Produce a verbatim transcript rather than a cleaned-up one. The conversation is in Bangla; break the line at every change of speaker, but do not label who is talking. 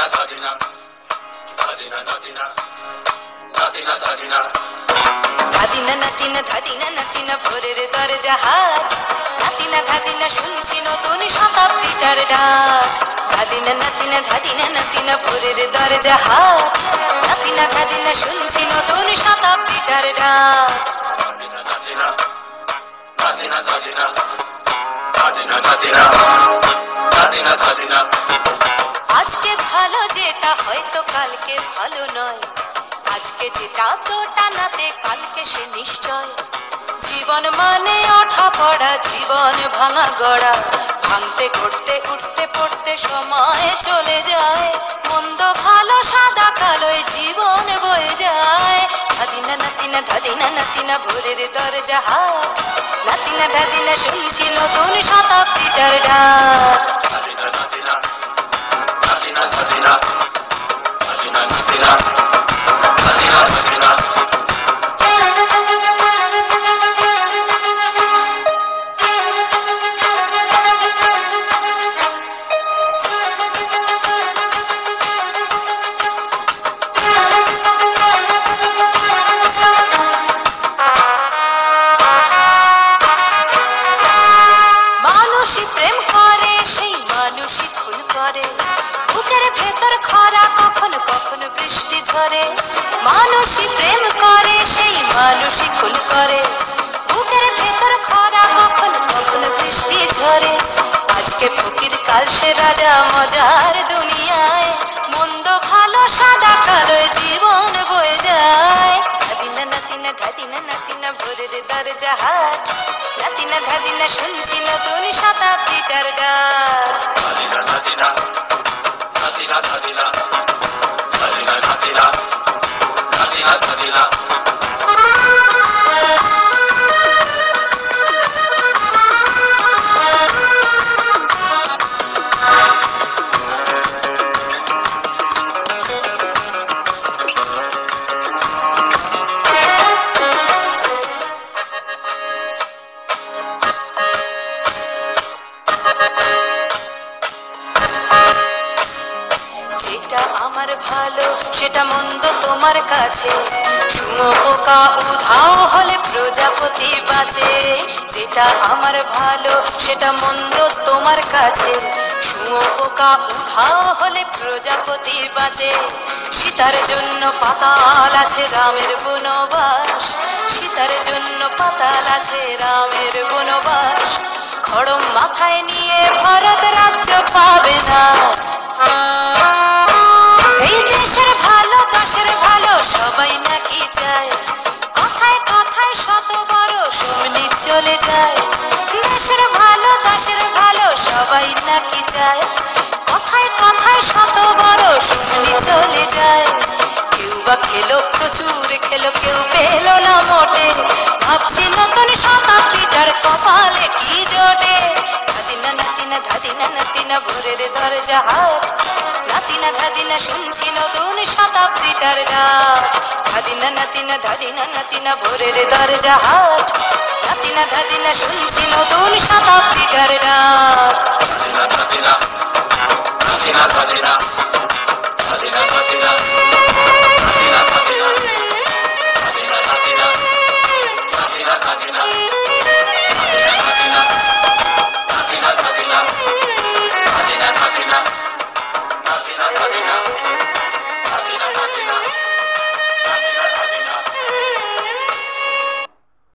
ধাদিনা নাতিনা ধাদিনা নাতিনা ভোরের দরজা হাট, নাতিনা ধাদিনা শুনছি নতুন শতাব্দীটার ডাক। ধাদিনা নাতিনা ধাদিনা নাতিনা ভোরের দরজা হাট, নাতিনা ধাদিনা শুনছি নতুন শতাব্দীটার ডাক। আজকে ভালো যেটা হয়তো কালকে ভালো নয়, আজকে যেটা তো টানাতে কালকে সে নিশ্চয়। জীবন মানে ওঠা পড়া, জীবন ভাঙা গড়া, ভাঙতে ঘুরতে উঠতে পড়তে সময় চলে যায়। মন্দ ভালো সাদা কালোয় জীবন বয়ে যায়। ধাদিনা নাতিনা ধাদিনা নাতিনা ভোরের দরজা হাট, নাতিনা ধাদিনা শুনছি নতুন শতাব্দীটার ডাক। বুকের ভেতর খরা কখনো কখনো বৃষ্টি ঝরে, মানুষই প্রেম করে সেই মানুষই খুন করে। বুকের ভেতর খরা কখনো কখনো বৃষ্টি ঝরে, আজকে ফকির কাল সে রাজা মজার দুনিয়ায়। মন্দ ভালো সাদা কালোয় জীবন বয়ে যায়। ধাদিনা নাতিনা ধাদিনা নাতিনা ভোরের দরজা হাট, নাতিনা ধাদিনা শুনছি নতুন শতাব্দীটার ডাক। যেটা আমার ভালো সেটা মন্দ তোমার কাছে, শুঁয়োপোকা উধাও হলে প্রজাপতি বাঁচে। যেটা আমার ভালো সেটা মন্দ তোমার কাছে, শুঁয়োপোকা উধাও হলে প্রজাপতি বাঁচে। সীতার জন্য পাতাল আছে রামের বনবাস, সীতার জন্য পাতাল আছে রামের বনবাস। খড়ম মাথায় নিয়ে ভারত রাজ্য পাবে না। এই দেশের ভালো দশের ভালো সবাই নাকি চায়, কথায় কথায় শত বড় সৈনিক চলে যায়। দেশের ভালো দশের ভালো সবাই নাকি চায়, কথায় কথায় শত বড় সৈনিক চলে যায়। কেউ বা খেলো প্রচুর খেলো, কেউ পেল না মোটে, ভাবছি নতুন শতাব্দীটার কপালে কি জোটে। ধাদিনা নাতিনা ধাদিনা নাতিনা ভোরের দরজা হাট, নাতিনা ধাদিনা শুনছি নতুন শতাব্দীটার ডাক। ধাদিনা নাতিনা ধাদিনা নাতিনা ভোরের দরজা হাট, নাতিনা ধাদিনা শুনছি নতুন শতাব্দীটার ডাক।
ধাদিনা ধাদিনা ধাদিনা ধাদিনা ধাদিনা